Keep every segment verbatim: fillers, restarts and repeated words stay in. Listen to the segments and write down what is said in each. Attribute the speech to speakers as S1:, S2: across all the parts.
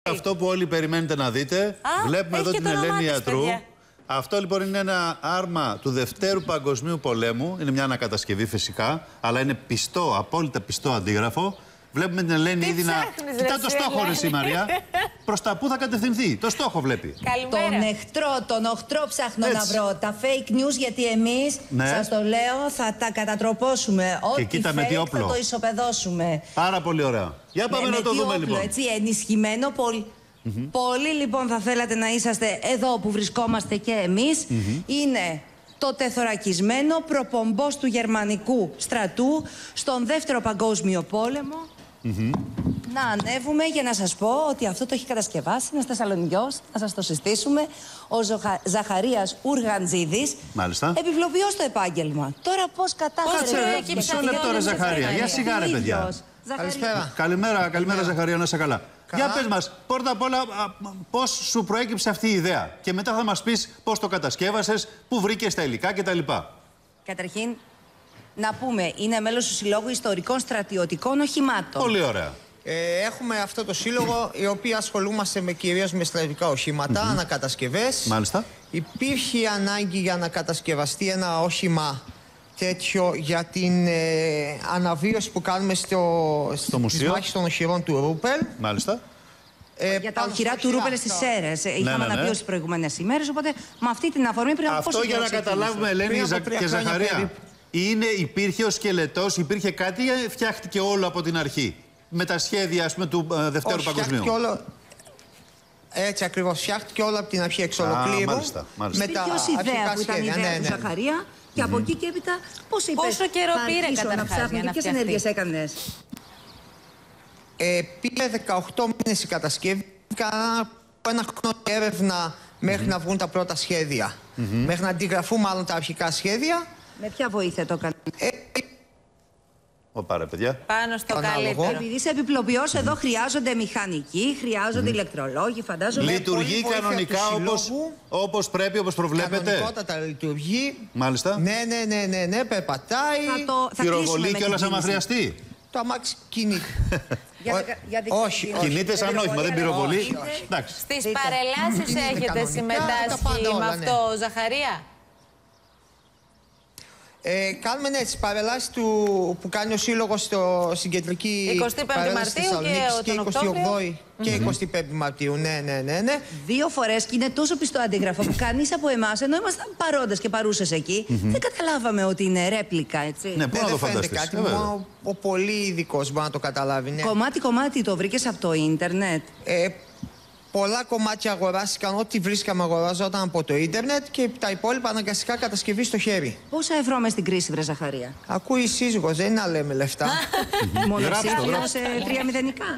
S1: Αυτό που όλοι περιμένετε να δείτε. Α, βλέπουμε εδώ την Ελένη Ιατρού. Παιδιά. Αυτό λοιπόν είναι ένα άρμα του Δευτέρου Παγκοσμίου Πολέμου. Είναι μια ανακατασκευή φυσικά, αλλά είναι πιστό, απόλυτα πιστό αντίγραφο. Βλέπουμε την Ελένη ήδη να. Κοιτά το στόχο, ρε Μαρία. Προς τα πού θα κατευθυνθεί. Το στόχο βλέπει.
S2: Καλημέρα. Τον εχθρό, τον οχτρό ψάχνω Έτσι. να βρω. Τα fake news, γιατί εμείς, ναι. σας το λέω, θα τα κατατροπώσουμε. Ό,τι fake θα το ισοπεδώσουμε.
S1: Πάρα πολύ ωραία. Για πάμε με, να με το δούμε όπλο, λοιπόν.
S2: Έτσι, ενισχυμένο πολύ. Mm-hmm. Πολύ λοιπόν θα θέλατε να είσαστε εδώ που βρισκόμαστε και εμείς. Mm-hmm. Είναι το τεθωρακισμένο προπομπός του γερμανικού στρατού στον Δεύτερο Παγκόσμιο Πόλεμο. Mm-hmm. Να ανέβουμε για να σας πω ότι αυτό το έχει κατασκευάσει ένας Θεσσαλονικιός, να σας το συστήσουμε, ο Ζοχα... Ζαχαρίας Ουργαντζίδης.
S1: Μάλιστα.
S2: Επιβλοποιός στο επάγγελμα. Τώρα πώς κατάφερε...
S1: Κάτσε, μισό λεπτό ρε Ζαχαρία. Για σιγά ρε παιδιά.
S3: Καλησπέρα.
S1: Καλημέρα, καλημέρα Ζαχαρία, να είσαι καλά. Καλά. Για πες μας, πρώτα απ' όλα, πώς σου προέκυψε αυτή η ιδέα και μετά θα μας πεις πώς το κατασκεύασες, πού βρήκες τα υλικά κτλ.
S2: Καταρχήν, να πούμε, είναι μέλος του Συλλόγου Ιστορικών Στρατιωτικών Οχημάτων.
S1: Πολύ ωραία.
S3: Ε, έχουμε αυτό το σύλλογο, οι οποίοι ασχολούμαστε με, κυρίως με στρατιωτικά οχήματα, mm-hmm. ανακατασκευές.
S1: Μάλιστα.
S3: Υπήρχε ανάγκη για να κατασκευαστεί ένα όχημα τέτοιο για την ε, αναβίωση που κάνουμε στο, στο στις μάχες των οχυρών του Ρούπελ.
S1: Μάλιστα.
S2: Ε, για τα οχυρά του Ρούπελ στις Σέρρες. Ναι, είχαμε ναι, ναι. αναβίωση τις προηγούμενες ημέρες, οπότε με αυτή την αφορμή πριν από
S1: Αυτό
S2: πόσο
S1: για να καταλάβουμε, Ελένη και Ζαχαρία. Είναι, υπήρχε ο σκελετός, υπήρχε κάτι ή φτιάχτηκε όλο από την αρχή? Με τα σχέδια, ας πούμε, του uh, Δευτέρου
S3: Όχι,
S1: Παγκοσμίου.
S3: Όλο... Έτσι ακριβώς, φτιάχτηκε όλο από την αρχή εξ ολοκλήρου.
S1: Μάλιστα, μάλιστα.
S2: Με τα ιδέα που ήταν η ιδέα ναι, ναι. του Ζαχαρία. Και από εκεί και έπειτα, πώς είπες,
S4: πόσο καιρό πήρε καταρχάς για να
S2: ποιες ενέργειες έκανες?
S3: Ε, πήρε δεκαοκτώ μήνες η κατασκευή. Κάνα ένα χρόνο έρευνα μέχρι mm-hmm. να βγουν τα πρώτα σχέδια. Mm-hmm. Μέχρι να αντιγραφούν μάλλον τα αρχικά σχέδια.
S2: Με ποια βοήθεια το έκανε? Ε,
S1: Ωπα ρε παιδιά.
S4: Πάνω στο καλύτερο.
S2: Επειδή είσαι επιπλοποιός, εδώ χρειάζονται μηχανικοί, χρειάζονται mm. ηλεκτρολόγοι, φαντάζομαι.
S1: Λειτουργεί κανονικά όπως, όπως πρέπει, όπως προβλέπετε.
S3: Κανονικότατα λειτουργεί.
S1: Μάλιστα.
S3: Ναι, ναι, ναι, ναι, ναι, περπατάει.
S2: Θα το, θα
S1: πυροβολεί και όλα άμα χρειαστεί.
S3: Το αμάξι κινείται.
S2: Όχι,
S1: κινείται σαν όχημα, δεν πυροβολεί.
S4: Στις παρελάσεις έχετε συμμετάσχει με αυτό, Ζαχαρία?
S3: Ε, κάνουμε ναι, τις παρελάσεις του, που κάνει ο Σύλλογος στο, στην κεντρική
S4: εικοστή πέμπτη Μαρτίου και,
S3: και εικοστή όγδοη και εικοστή πέμπτη Μαρτίου. Ναι, ναι, ναι, ναι.
S2: Δύο φορές και είναι τόσο πιστό αντίγραφο που κανείς από εμάς, ενώ ήμασταν παρόντες και παρούσες εκεί, mm-hmm. δεν καταλάβαμε ότι είναι ρέπλικα, έτσι.
S1: Ναι, πού να το φανταστείς.
S3: Κάτι, μόνο ο πολύ ειδικός μπορεί να το καταλάβει. Ναι.
S2: Κομμάτι-κομμάτι το βρήκες από το ίντερνετ?
S3: Ε, Πολλά κομμάτια αγοράστηκαν, ό,τι βρίσκαμε αγοράζονταν από το ίντερνετ και τα υπόλοιπα αναγκαστικά κατασκευή στο χέρι. Πόσα
S2: ευρώ μες στην κρίση, βρε Ζαχαρία?
S3: Ακούει η σύζυγος, δεν είναι να λέμε λεφτά.
S2: Μόνο σύζυγος σε τρία μηδενικά.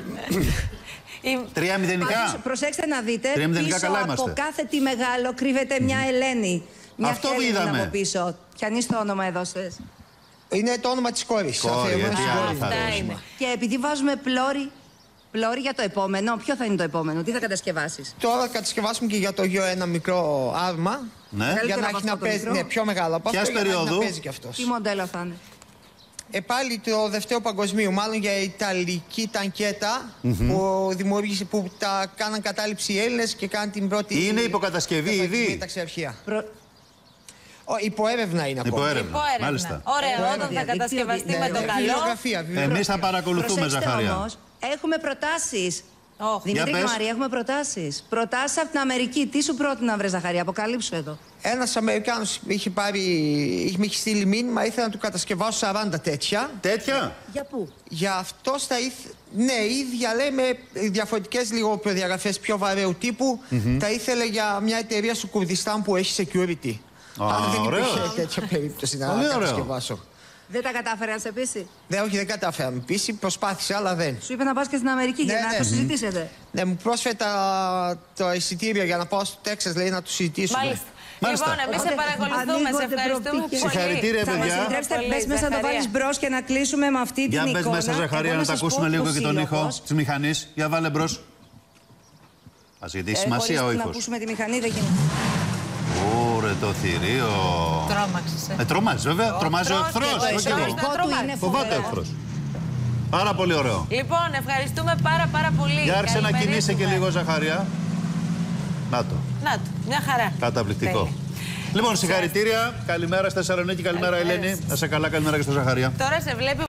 S1: Τρία μηδενικά.
S2: Προσέξτε να δείτε, πίσω
S1: καλά
S2: από κάθε τι μεγάλο κρύβεται μια Ελένη. Μια
S1: Αυτό είδαμε.
S2: Από πίσω. Ποιανείς το όνομα έδωσες?
S3: Είναι το όνομα της κόρης.
S1: Κόρη, γιατί άλλο θα
S2: είναι. Και επειδή βάζουμε πλώρη, πλώρη για το επόμενο, ποιο θα είναι το επόμενο, τι θα κατασκευάσεις?
S3: Τώρα θα κατασκευάσουμε και για το γιο ένα μικρό άρμα.
S1: Ναι.
S3: Για να έχει να παίζει, ναι, πιο μεγάλο από αυτό, για να έχει να παίζει κι αυτός.
S2: Τι μοντέλο θα είναι?
S3: Ε, πάλι το Δεύτερο Παγκοσμίου, μάλλον για Ιταλική τανκέτα mm-hmm. που δημιούργησε, που τα κάναν κατάληψη οι Έλληνες και κάναν την πρώτη...
S1: Είναι υποκατασκευή ήδη?
S3: Προ... Ο, υποέρευνα είναι ακόμα.
S1: Υποέρευνα.
S4: Μάλιστα. Ωραία, όταν θα κατασκευαστεί ναι, με το καλό.
S1: Εμείς θα παρακολουθούμε, Ζαχαρία.
S2: Όμως, έχουμε προτάσεις.
S4: Oh.
S2: Δημήτρη και Μαρία, έχουμε προτάσεις. Προτάσεις από την Αμερική. Τι σου πρότεινα, βρε Ζαχαρία, αποκαλύψου εδώ.
S3: Ένας Αμερικάνος είχε πάρει, είχε, είχε στείλει μήνυμα, ήθελα να του κατασκευάσω σαράντα τέτοια.
S1: Τέτοια?
S2: Για πού?
S3: Για αυτό θα ήθελε. Ναι, ίδια λέει με διαφορετικές λίγο προδιαγραφές πιο βαρέου τύπου. Mm-hmm. Τα ήθελε για μια εταιρεία στο Κουρδιστάν που έχει security.
S1: Α,
S3: αν δεν
S1: ωραίο.
S3: υπήρχε τέτοια περίπτωση να κατασκευάσω.
S2: Δεν τα κατάφερε να σε πείσει?
S3: Ναι, όχι, δεν κατάφερα να με πείσει. Προσπάθησε, αλλά δεν.
S2: Σου είπε να πας και στην Αμερική ναι, για να ναι. το συζητήσετε.
S3: Ναι, μου πρόσφερε το εισιτήριο για να πάω στο Τέξας, λέει, να το συζητήσουμε.
S4: Μάλιστα. Λοιπόν, εμείς σε παρακολουθούμε, σε ευχαριστούμε πολύ.
S1: Συγχαρητήρια, παιδιά.
S2: Θα μας επιτρέψετε, μπες μέσα να το βάλεις μπρος και να κλείσουμε με αυτή την εικόνα.
S1: Για μπες μέσα, Ζαχαρία, να τα ακούσουμε λίγο και τον ήχο της μηχανής. Για βάλε μπρος. Ας γιατί έχει σημασία ο ήχος.
S2: Να ακούσουμε τη μηχανή, δεν γίνεται.
S1: Ωρε το θηρίο.
S4: Τρόμαξες.
S1: Ε, τρομάζει βέβαια. Τρομάζει ο εχθρός. Φοβάται ο εχθρός. Πάρα πολύ ωραίο.
S4: Λοιπόν, ευχαριστούμε πάρα πάρα πολύ.
S1: Για άρχισε να κινείσαι και λίγο, Ζαχαρία. Να το.
S4: Να το, μια χαρά.
S1: Καταπληκτικό. Τέλει. Λοιπόν, συγχαρητήρια. Καλημέρα στη Θεσσαλονίκη, καλημέρα, καλημέρα Ελένη. Να σε καλά, καλημέρα και στο Ζαχαρία.
S4: Τώρα σε βλέπει.